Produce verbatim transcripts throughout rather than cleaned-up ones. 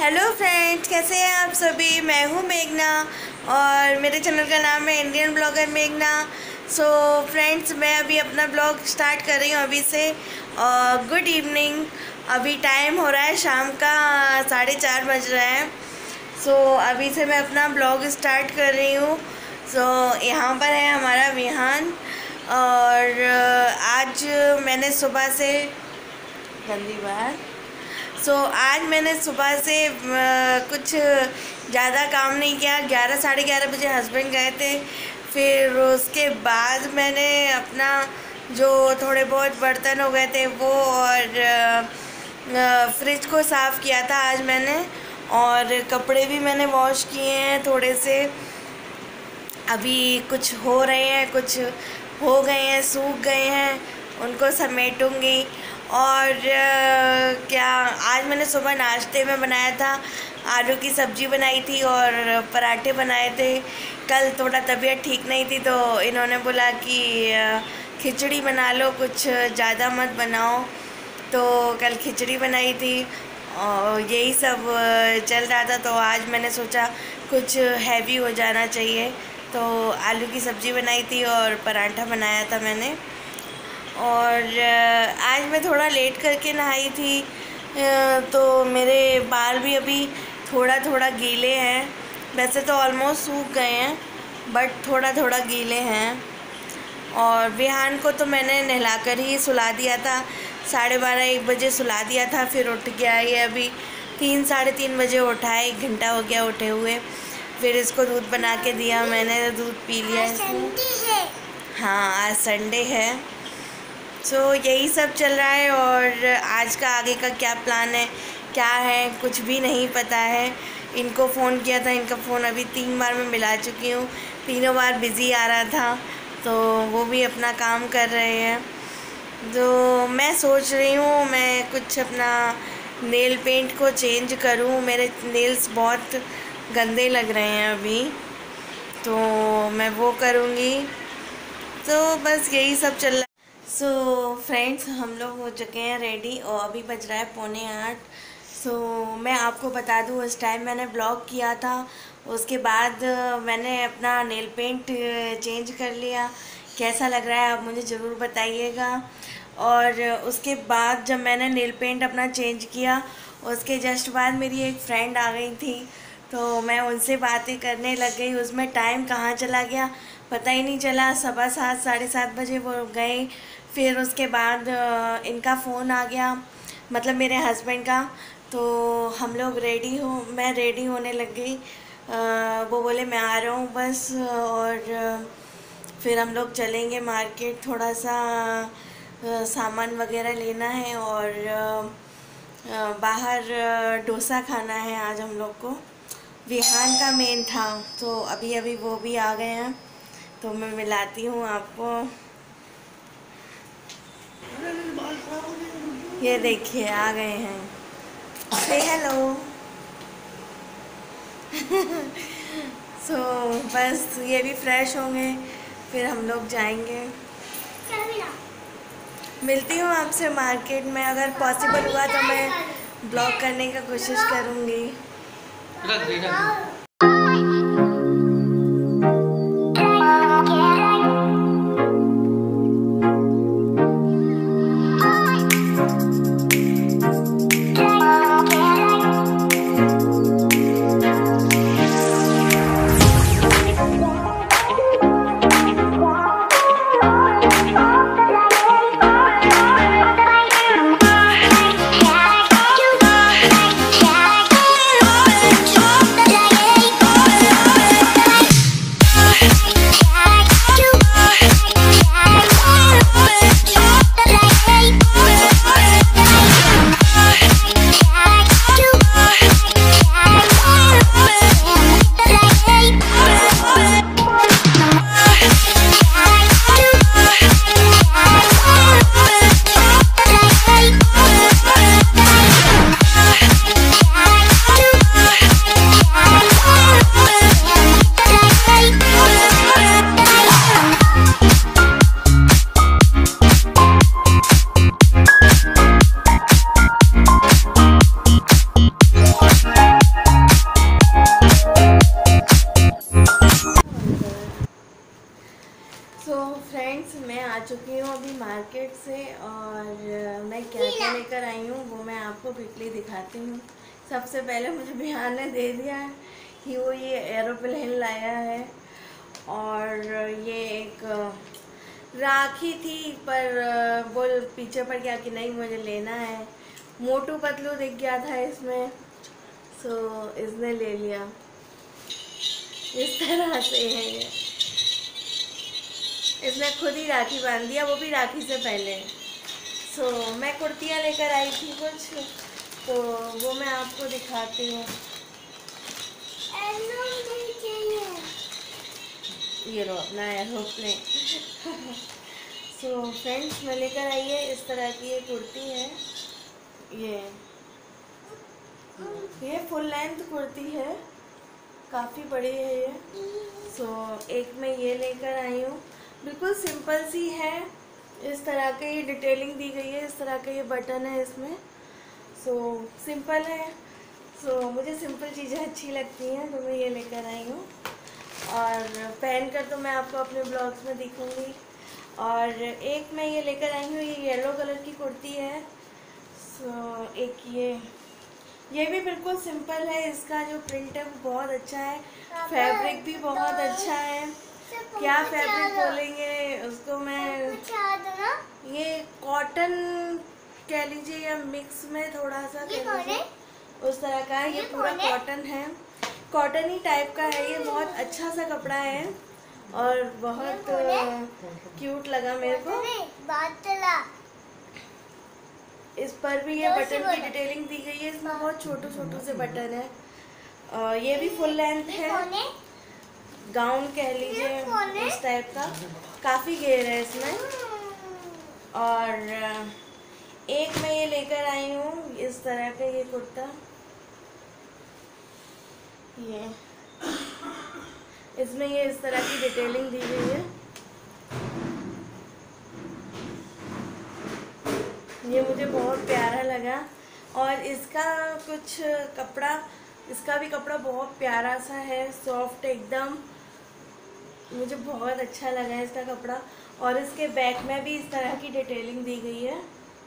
Hello friends, कैसे हैं आप सभी। मैं हूं मेघना और मेरे चैनल का नाम है इंडियन ब्लॉगर मेघना। सो फ्रेंड्स, मैं अभी अपना ब्लॉग स्टार्ट कर रही हूं अभी से। और गुड इवनिंग। अभी टाइम हो रहा है शाम का साढ़े चार बज रहा है। सो so, अभी से मैं अपना ब्लॉग स्टार्ट कर रही हूँ। सो so, यहाँ पर है हमारा विहान। और आज मैंने सुबह से गंदी बात सो so, आज मैंने सुबह से कुछ ज़्यादा काम नहीं किया। ग्यारह साढ़े ग्यारह बजे हस्बैंड गए थे। फिर उसके बाद मैंने अपना जो थोड़े बहुत बर्तन हो गए थे वो और फ्रिज को साफ़ किया था आज मैंने। और कपड़े भी मैंने वॉश किए हैं थोड़े से। अभी कुछ हो रहे हैं, कुछ हो गए हैं, सूख गए हैं, उनको समेटूंगी। और क्या आज मैंने सुबह नाश्ते में बनाया था, आलू की सब्ज़ी बनाई थी और पराठे बनाए थे। कल थोड़ा तबीयत ठीक नहीं थी तो इन्होंने बोला कि खिचड़ी बना लो, कुछ ज़्यादा मत बनाओ। तो कल खिचड़ी बनाई थी और यही सब चल रहा था। तो आज मैंने सोचा कुछ हैवी हो जाना चाहिए, तो आलू की सब्ज़ी बनाई थी और पराठा बनाया था मैंने। और आज मैं थोड़ा लेट करके नहाई थी, तो मेरे बाल भी अभी थोड़ा थोड़ा गीले हैं। वैसे तो ऑलमोस्ट सूख गए हैं बट थोड़ा थोड़ा गीले हैं। और विहान को तो मैंने नहलाकर ही सुला दिया था, साढ़े बारह एक बजे सुला दिया था। फिर उठ गया, ये अभी तीन साढ़े तीन बजे उठा है, एक घंटा हो गया उठे हुए। फिर इसको दूध बना के दिया मैंने, दूध पी लिया इसने। हाँ, आज संडे है। सो so, यही सब चल रहा है। और आज का आगे का क्या प्लान है, क्या है, कुछ भी नहीं पता है। इनको फ़ोन किया था, इनका फ़ोन अभी तीन बार मैं मिला चुकी हूँ, तीनों बार बिज़ी आ रहा था। तो वो भी अपना काम कर रहे हैं। तो मैं सोच रही हूँ मैं कुछ अपना नेल पेंट को चेंज करूँ। मेरे नेल्स बहुत गंदे लग रहे हैं अभी, तो मैं वो करूँगी। तो बस यही सब चल रहा है। सो so, फ्रेंड्स, हम लोग हो चुके हैं रेडी और अभी बज रहा है पौने आठ। सो so, मैं आपको बता दूँ, उस टाइम मैंने ब्लॉग किया था, उसके बाद मैंने अपना नेल पेंट चेंज कर लिया। कैसा लग रहा है आप मुझे ज़रूर बताइएगा। और उसके बाद जब मैंने नेल पेंट अपना चेंज किया, उसके जस्ट बाद मेरी एक फ्रेंड आ गई थी, तो मैं उनसे बातें करने लग गई। उसमें टाइम कहाँ चला गया पता ही नहीं चला। सवा सात साढ़े सात बजे वो गए। फिर उसके बाद इनका फ़ोन आ गया, मतलब मेरे हस्बैंड का। तो हम लोग रेडी हो मैं रेडी होने लग गई। वो बोले मैं आ रहा हूँ बस। और फिर हम लोग चलेंगे मार्केट, थोड़ा सा सामान वगैरह लेना है। और बाहर डोसा खाना है आज हम लोग को। विहान का मेन था, तो अभी अभी वो भी आ गए हैं, तो मैं मिलाती हूँ आपको। ये देखिए आ गए हैं, से हेलो। सो बस ये भी फ्रेश होंगे, फिर हम लोग जाएंगे। मिलती हूँ आपसे मार्केट में, अगर पॉसिबल हुआ तो मैं ब्लॉग करने का कोशिश करूँगी। Yeah. आपको क्विकली दिखाती हूँ। सबसे पहले मुझे बिहान ने दे दिया है कि वो ये एरोप्लेन लाया है, और ये एक राखी थी पर वो पीछे पड़ गया कि नहीं मुझे लेना है। मोटू पतलू दिख गया था इसमें, सो इसने ले लिया। इस तरह से है ये, इसने खुद ही राखी बांध दिया, वो भी राखी से पहले। सो so, मैं कुर्तियाँ लेकर आई थी कुछ, तो वो मैं आपको दिखाती हूँ। ये लो अपना एरोप्लेन। सो फ्रेंड्स, मैं लेकर आई है इस तरह की ये कुर्ती है। ये ये फुल लेंथ कुर्ती है, काफ़ी बड़ी है ये। सो so, एक मैं ये लेकर आई हूँ, बिल्कुल सिंपल सी है। इस तरह की ये डिटेलिंग दी गई है, इस तरह के ये बटन है इसमें। सो so, सिंपल है। सो so, मुझे सिंपल चीज़ें अच्छी लगती हैं, तो मैं ये लेकर आई हूँ। और पहन कर तो मैं आपको अपने ब्लॉग्स में दिखूँगी। और एक मैं ये लेकर आई हूँ, ये येलो कलर की कुर्ती है। सो so, एक ये ये भी बिल्कुल सिंपल है। इसका जो प्रिंट है वो बहुत अच्छा है, फैब्रिक भी बहुत अच्छा है। क्या फैब्रिक बोलेंगे उसको, मैं ये कॉटन कह लीजिए या मिक्स में थोड़ा सा कह लीजिए, उस तरह का है। ये पूरा कॉटन है, कॉटन ही टाइप का है। ये बहुत अच्छा सा कपड़ा है और बहुत क्यूट लगा मेरे को। इस पर भी ये बटन की डिटेलिंग दी गई है, इसमें बहुत छोटे छोटे से बटन है। और ये भी फुल लेंथ है, गाउन कह लीजिए उस टाइप का, काफ़ी घेर है इसमें। और एक मैं ये लेकर आई हूँ इस तरह का ये कुर्ता, ये इसमें ये इस तरह की डिटेलिंग दी गई है। ये मुझे बहुत प्यारा लगा, और इसका कुछ कपड़ा, इसका भी कपड़ा बहुत प्यारा सा है, सॉफ्ट एकदम। मुझे बहुत अच्छा लगा इसका कपड़ा। और इसके बैक में भी इस तरह की डिटेलिंग दी गई है,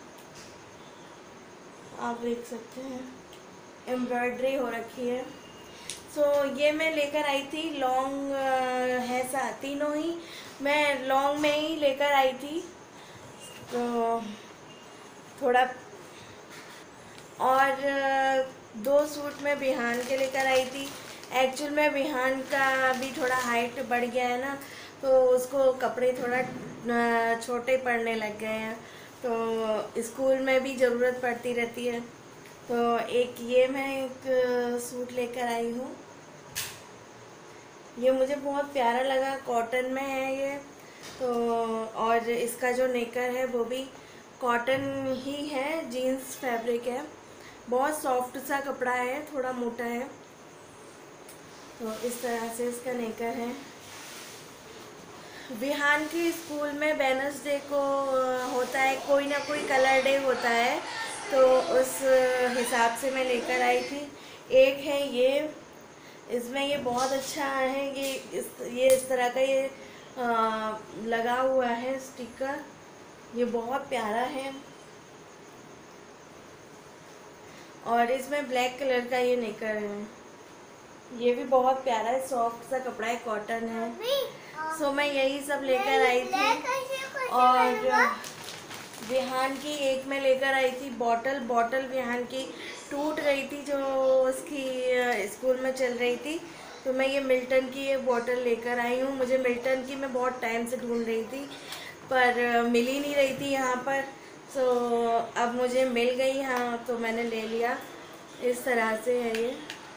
आप देख सकते हैं, एम्ब्रॉयडरी हो रखी है। सो so, ये मैं लेकर आई थी लॉन्ग है सा, तीनों ही मैं लॉन्ग में ही लेकर आई थी। तो थोड़ा और दो सूट मैं बिहान के लेकर आई थी। एक्चुअल में बिहान का भी थोड़ा हाइट बढ़ गया है ना, तो उसको कपड़े थोड़ा छोटे पड़ने लग गए हैं, तो स्कूल में भी ज़रूरत पड़ती रहती है। तो एक ये मैं एक सूट लेकर आई हूँ, ये मुझे बहुत प्यारा लगा, कॉटन में है ये तो। और इसका जो नेकर है वो भी कॉटन ही है, जीन्स फैब्रिक है, बहुत सॉफ्ट सा कपड़ा है, थोड़ा मोटा है। तो इस तरह से इसका नेकर है। बिहान की स्कूल में वेडनेसडे को होता है, कोई ना कोई कलर डे होता है, तो उस हिसाब से मैं लेकर आई थी। एक है ये, इसमें ये बहुत अच्छा है, ये इस ये इस तरह का ये आ, लगा हुआ है स्टिकर, ये बहुत प्यारा है। और इसमें ब्लैक कलर का ये नेकर है, ये भी बहुत प्यारा है, सॉफ्ट सा कपड़ा है, कॉटन है। सो मैं यही सब लेकर आई थी। और बिहान की एक मैं लेकर आई थी बॉटल, बॉटल बिहान की टूट गई थी जो उसकी स्कूल में चल रही थी, तो मैं ये मिल्टन की ये बॉटल लेकर आई हूँ। मुझे मिल्टन की मैं बहुत टाइम से ढूंढ रही थी पर मिल ही नहीं रही थी यहाँ पर, सो अब मुझे मिल गई यहाँ, तो मैंने ले लिया। इस तरह से है ये,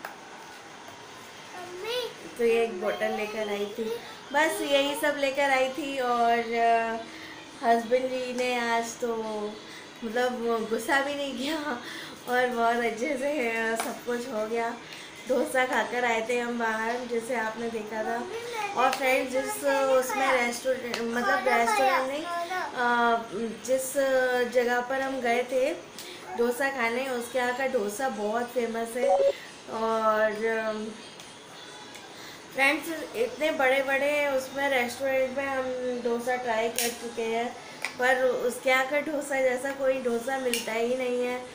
तो ये एक बोतल लेकर आई थी, बस यही सब लेकर आई थी। और हस्बैंड जी ने आज तो मतलब गुस्सा भी नहीं किया और बहुत अच्छे से सब कुछ हो गया। डोसा खाकर आए थे हम बाहर, जैसे आपने देखा था। और फ्रेंड्स, जिस उसमें रेस्टोरेंट मतलब रेस्टोरेंट नहीं, जिस जगह पर हम गए थे डोसा खाने, उसके यहाँ का डोसा बहुत फेमस है। और फ्रेंड्स, इतने बड़े बड़े उसमें रेस्टोरेंट में हम डोसा ट्राई कर चुके हैं, पर उसके यहाँ का डोसा जैसा कोई डोसा मिलता ही नहीं है।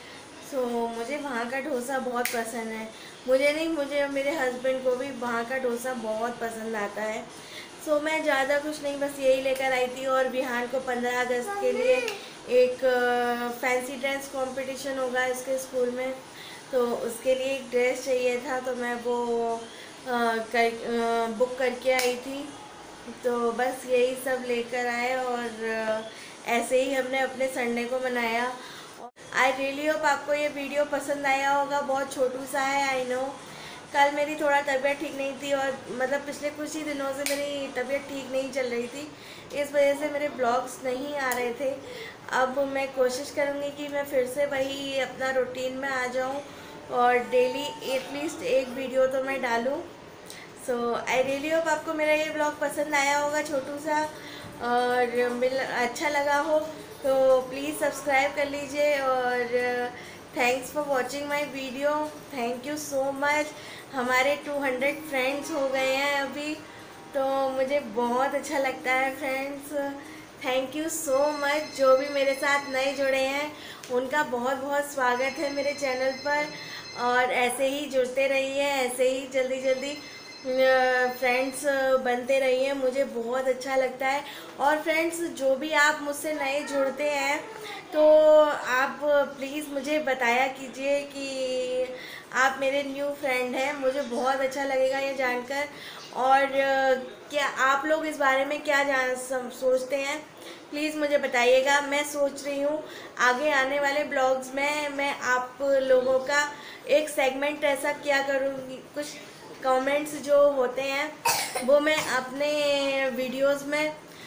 सो मुझे वहाँ का डोसा बहुत पसंद है। मुझे नहीं, मुझे और मेरे हस्बैंड को भी वहाँ का डोसा बहुत पसंद आता है। सो मैं ज़्यादा कुछ नहीं, बस यही लेकर आई थी। और बिहान को पंद्रह अगस्त के लिए एक फैंसी ड्रेस कंपटीशन होगा इसके स्कूल में, तो उसके लिए एक ड्रेस चाहिए था, तो मैं वो आ, कर, आ, बुक करके आई थी। तो बस यही सब लेकर आए और ऐसे ही हमने अपने संडे को मनाया। आई रियली होप आपको ये वीडियो पसंद आया होगा। बहुत छोटू सा है, आई नो। कल मेरी थोड़ा तबीयत ठीक नहीं थी, और मतलब पिछले कुछ ही दिनों से मेरी तबीयत ठीक नहीं चल रही थी, इस वजह से मेरे ब्लॉग्स नहीं आ रहे थे। अब मैं कोशिश करूँगी कि मैं फिर से वही अपना रूटीन में आ जाऊँ और डेली एटलीस्ट एक वीडियो तो मैं डालूँ। सो आई रियली होप आपको मेरा ये ब्लॉग पसंद आया होगा, छोटू सा, और मिल अच्छा लगा हो तो प्लीज़ सब्सक्राइब कर लीजिए। और thanks for watching my video, thank you so much. हमारे टू हंड्रेड फ्रेंड्स हो गए हैं अभी, तो मुझे बहुत अच्छा लगता है friends. Thank you so much. जो भी मेरे साथ नए जुड़े हैं उनका बहुत बहुत स्वागत है मेरे चैनल पर, और ऐसे ही जुड़ते रहिए, ऐसे ही जल्दी जल्दी फ्रेंड्स बनते रहिए, मुझे बहुत अच्छा लगता है। और फ्रेंड्स, जो भी आप मुझसे नए जुड़ते हैं तो आप प्लीज़ मुझे बताया कीजिए कि आप मेरे न्यू फ्रेंड हैं, मुझे बहुत अच्छा लगेगा ये जानकर। और क्या आप लोग इस बारे में क्या जान सोचते हैं, प्लीज़ मुझे बताइएगा। मैं सोच रही हूँ आगे आने वाले ब्लॉग्स में मैं आप लोगों का एक सेगमेंट ऐसा क्या करूँगी, कुछ कमेंट्स जो होते हैं वो मैं अपने वीडियोस में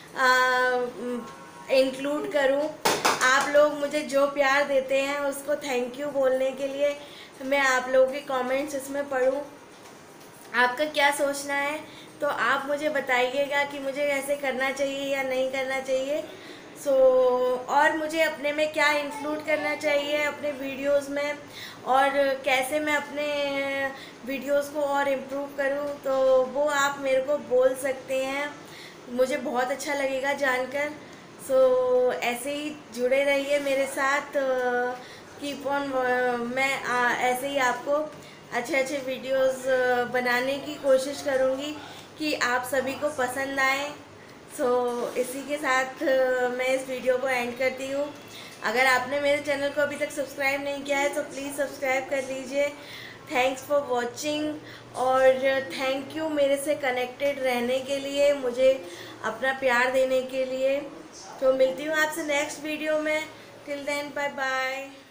इंक्लूड करूं। आप लोग मुझे जो प्यार देते हैं उसको थैंक यू बोलने के लिए मैं आप लोगों के कमेंट्स इसमें पढूं। आपका क्या सोचना है तो आप मुझे बताइएगा कि मुझे ऐसे करना चाहिए या नहीं करना चाहिए। सो so, और मुझे अपने में क्या इंक्लूड करना चाहिए अपने वीडियोस में, और कैसे मैं अपने वीडियोस को और इम्प्रूव करूं, तो वो आप मेरे को बोल सकते हैं, मुझे बहुत अच्छा लगेगा जानकर। सो so, ऐसे ही जुड़े रहिए मेरे साथ, कीप ऑन। मैं आ, ऐसे ही आपको अच्छे अच्छे वीडियोस बनाने की कोशिश करूँगी कि आप सभी को पसंद आए। सो so, इसी के साथ मैं इस वीडियो को एंड करती हूँ। अगर आपने मेरे चैनल को अभी तक सब्सक्राइब नहीं किया है तो प्लीज़ सब्सक्राइब कर लीजिए। थैंक्स फॉर वॉचिंग, और थैंक यू मेरे से कनेक्टेड रहने के लिए, मुझे अपना प्यार देने के लिए। तो मिलती हूँ आपसे नेक्स्ट वीडियो में। Till then, bye bye.